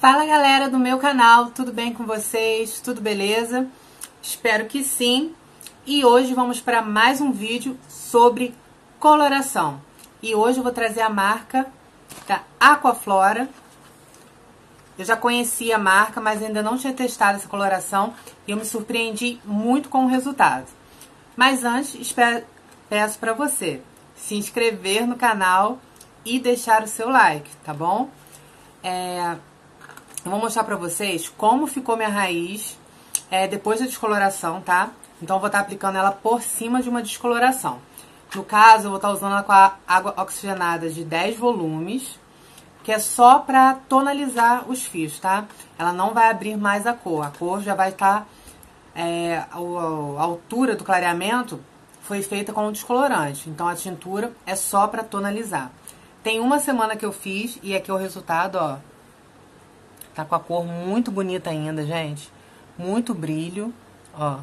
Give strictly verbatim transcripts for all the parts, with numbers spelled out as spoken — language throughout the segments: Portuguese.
Fala galera do meu canal, tudo bem com vocês? Tudo beleza? Espero que sim. E hoje vamos para mais um vídeo sobre coloração. E hoje eu vou trazer a marca da Aquaflora. Eu já conhecia a marca, mas ainda não tinha testado essa coloração e eu me surpreendi muito com o resultado. Mas antes, espero, peço para você se inscrever no canal e deixar o seu like, tá bom? É... Eu vou mostrar pra vocês como ficou minha raiz é, depois da descoloração, tá? Então eu vou estar aplicando ela por cima de uma descoloração. No caso, eu vou estar usando ela com a água oxigenada de dez volumes, que é só pra tonalizar os fios, tá? Ela não vai abrir mais a cor. A cor já vai estar... É, a, a altura do clareamento foi feita com o descolorante. Então a tintura é só pra tonalizar. Tem uma semana que eu fiz e aqui é o resultado, ó. Tá com a cor muito bonita ainda, gente. Muito brilho, ó.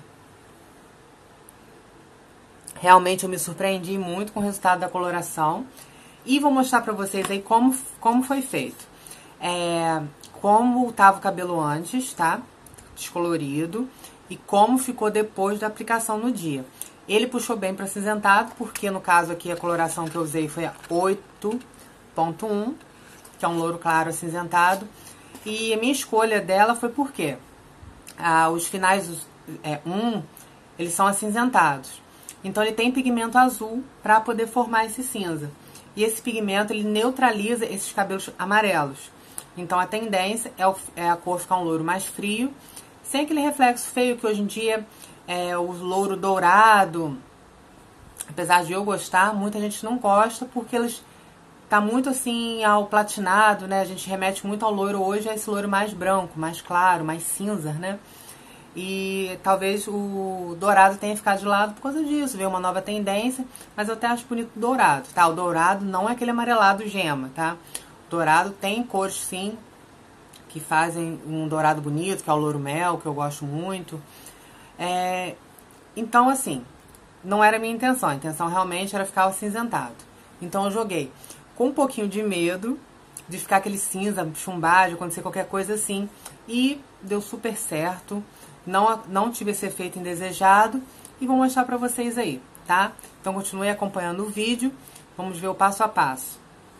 Realmente eu me surpreendi muito com o resultado da coloração. E vou mostrar pra vocês aí como, como foi feito. É, como tava o cabelo antes, tá? Descolorido. E como ficou depois da aplicação no dia. Ele puxou bem pra cinzentado, porque no caso aqui a coloração que eu usei foi a oito ponto um, que é um louro claro acinzentado. E a minha escolha dela foi porque ah, os finais é, um, eles são acinzentados. Então ele tem pigmento azul para poder formar esse cinza. E esse pigmento ele neutraliza esses cabelos amarelos. Então a tendência é, o, é a cor ficar um louro mais frio, sem aquele reflexo feio que hoje em dia é o louro dourado. Apesar de eu gostar, muita gente não gosta porque eles... Tá muito assim ao platinado, né? A gente remete muito ao loiro hoje, a esse loiro mais branco, mais claro, mais cinza, né? E talvez o dourado tenha ficado de lado por causa disso, veio uma nova tendência, mas eu até acho bonito o dourado, tá? O dourado não é aquele amarelado gema, tá? O dourado tem cores, sim, que fazem um dourado bonito, que é o louro mel, que eu gosto muito. É... Então, assim, não era a minha intenção, a intenção realmente era ficar acinzentado. Então eu joguei com um pouquinho de medo de ficar aquele cinza, chumbar, de acontecer qualquer coisa assim. E deu super certo. Não, não tive esse efeito indesejado. E vou mostrar pra vocês aí, tá? Então continue acompanhando o vídeo. Vamos ver o passo a passo.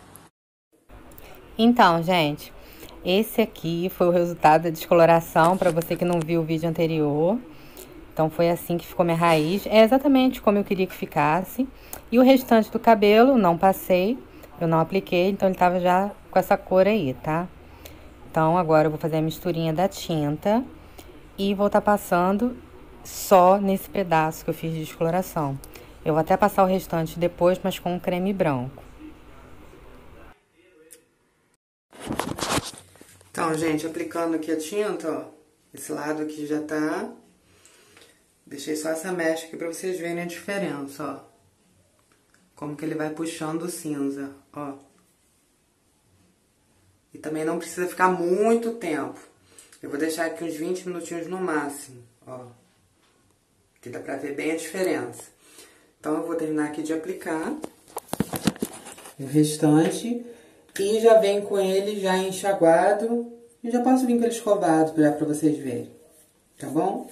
Então, gente, esse aqui foi o resultado da descoloração, pra você que não viu o vídeo anterior. Então foi assim que ficou minha raiz. É exatamente como eu queria que ficasse. E o restante do cabelo não passei. Eu não apliquei, então ele tava já com essa cor aí, tá? Então, agora eu vou fazer a misturinha da tinta e vou tá passando só nesse pedaço que eu fiz de descoloração. Eu vou até passar o restante depois, mas com um creme branco. Então, gente, aplicando aqui a tinta, ó. Esse lado aqui já tá... Deixei só essa mecha aqui pra vocês verem a diferença, ó. Como que ele vai puxando o cinza, ó. E também não precisa ficar muito tempo. Eu vou deixar aqui uns vinte minutinhos no máximo, ó. Que dá pra ver bem a diferença. Então eu vou terminar aqui de aplicar o restante. E já vem com ele já enxaguado. E já posso vir com ele escovado já pra vocês verem. Tá bom?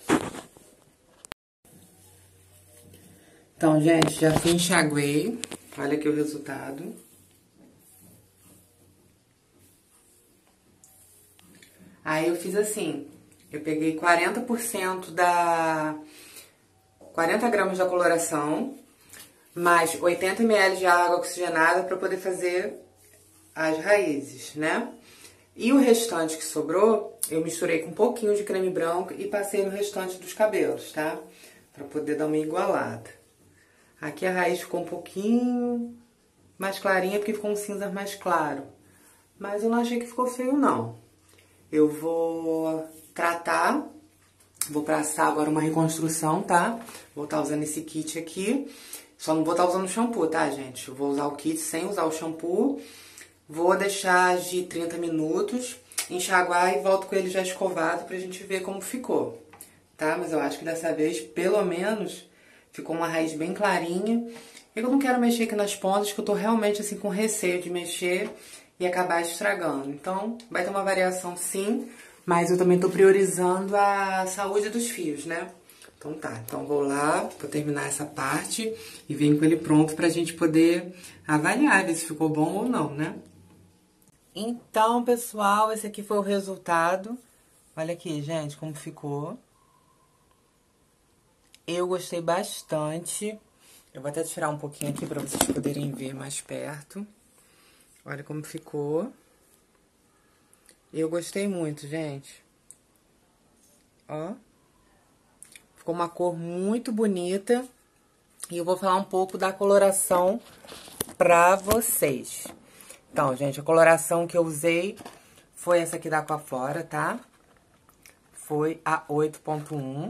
Então, gente, já enxaguei. Olha aqui o resultado. Aí eu fiz assim. Eu peguei quarenta por cento da... quarenta gramas da coloração, mais oitenta mililitros de água oxigenada para poder fazer as raízes, né? E o restante que sobrou, eu misturei com um pouquinho de creme branco e passei no restante dos cabelos, tá? Para poder dar uma igualada. Aqui a raiz ficou um pouquinho mais clarinha, porque ficou um cinza mais claro. Mas eu não achei que ficou feio, não. Eu vou tratar, vou passar agora uma reconstrução, tá? Vou estar usando esse kit aqui. Só não vou estar usando shampoo, tá, gente? Eu vou usar o kit sem usar o shampoo. Vou deixar de trinta minutos, enxaguar e volto com ele já escovado pra gente ver como ficou, tá? Mas eu acho que dessa vez, pelo menos... Ficou uma raiz bem clarinha. Eu não quero mexer aqui nas pontas, que eu tô realmente assim com receio de mexer e acabar estragando. Então, vai ter uma variação sim, mas eu também tô priorizando a saúde dos fios, né? Então tá, então vou lá, vou terminar essa parte e venho com ele pronto pra gente poder avaliar, ver se ficou bom ou não, né? Então, pessoal, esse aqui foi o resultado. Olha aqui, gente, como ficou. Eu gostei bastante. Eu vou até tirar um pouquinho aqui pra vocês poderem ver mais perto. Olha como ficou. Eu gostei muito, gente. Ó. Ficou uma cor muito bonita. E eu vou falar um pouco da coloração pra vocês. Então, gente, a coloração que eu usei foi essa aqui da Aquaflora, tá? Foi a oito ponto um.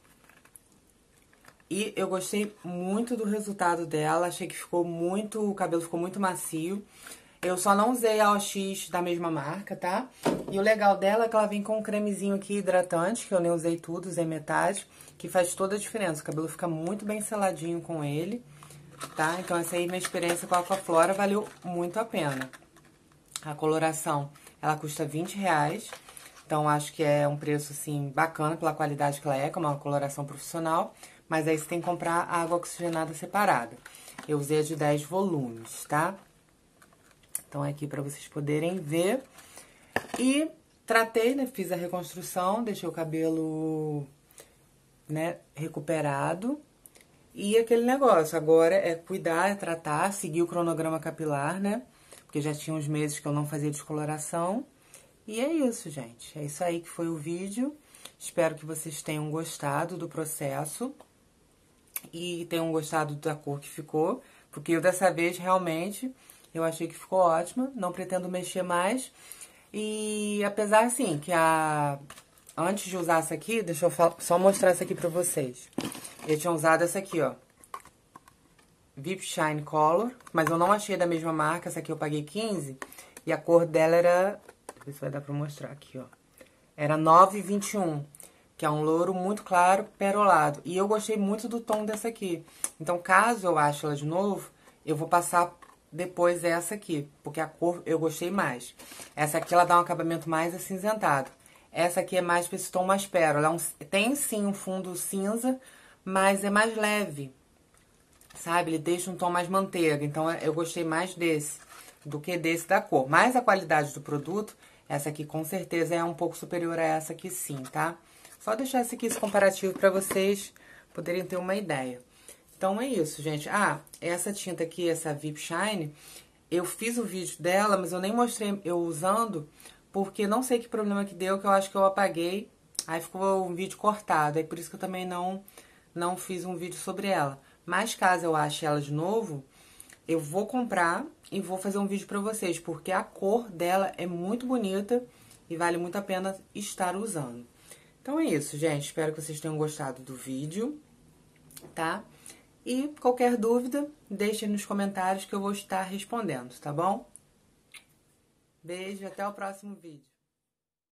E eu gostei muito do resultado dela. Achei que ficou muito... O cabelo ficou muito macio. Eu só não usei a O X da mesma marca, tá? E o legal dela é que ela vem com um cremezinho aqui hidratante, que eu nem usei tudo, usei metade, que faz toda a diferença. O cabelo fica muito bem seladinho com ele, tá? Então essa aí, minha experiência com a Aquaflora, valeu muito a pena. A coloração, ela custa vinte reais, então acho que é um preço, assim, bacana pela qualidade que ela é, como uma coloração profissional, mas aí você tem que comprar a água oxigenada separada. Eu usei a de dez volumes, tá? Então, é aqui pra vocês poderem ver. E tratei, né? Fiz a reconstrução, deixei o cabelo, né, recuperado. E aquele negócio, agora é cuidar, é tratar, seguir o cronograma capilar, né? Porque já tinha uns meses que eu não fazia descoloração. E é isso, gente. É isso aí que foi o vídeo. Espero que vocês tenham gostado do processo. E tenham gostado da cor que ficou. Porque eu, dessa vez, realmente... Eu achei que ficou ótima, não pretendo mexer mais. E apesar, assim, que a... Antes de usar essa aqui, deixa eu só mostrar essa aqui pra vocês. Eu tinha usado essa aqui, ó. V I P Shine Color, mas eu não achei da mesma marca. Essa aqui eu paguei quinze. E a cor dela era... Deixa eu ver se vai dar pra mostrar aqui, ó. Era nove e vinte e um, que é um louro muito claro, perolado. E eu gostei muito do tom dessa aqui. Então, caso eu ache ela de novo, eu vou passar... Depois essa aqui, porque a cor eu gostei mais. Essa aqui, ela dá um acabamento mais acinzentado. Essa aqui é mais pra esse tom mais pérola. É um, tem sim um fundo cinza, mas é mais leve, sabe? Ele deixa um tom mais manteiga. Então, eu gostei mais desse do que desse da cor. Mas a qualidade do produto, essa aqui com certeza é um pouco superior a essa aqui sim, tá? Só deixar esse aqui esse comparativo pra vocês poderem ter uma ideia. Então, é isso, gente. Ah, essa tinta aqui, essa V I P Shine, eu fiz o vídeo dela, mas eu nem mostrei eu usando, porque não sei que problema que deu, que eu acho que eu apaguei, aí ficou um vídeo cortado, aí por isso que eu também não, não fiz um vídeo sobre ela. Mas caso eu ache ela de novo, eu vou comprar e vou fazer um vídeo pra vocês, porque a cor dela é muito bonita e vale muito a pena estar usando. Então, é isso, gente. Espero que vocês tenham gostado do vídeo, tá? E qualquer dúvida, deixe nos comentários que eu vou estar respondendo, tá bom? Beijo, até o próximo vídeo.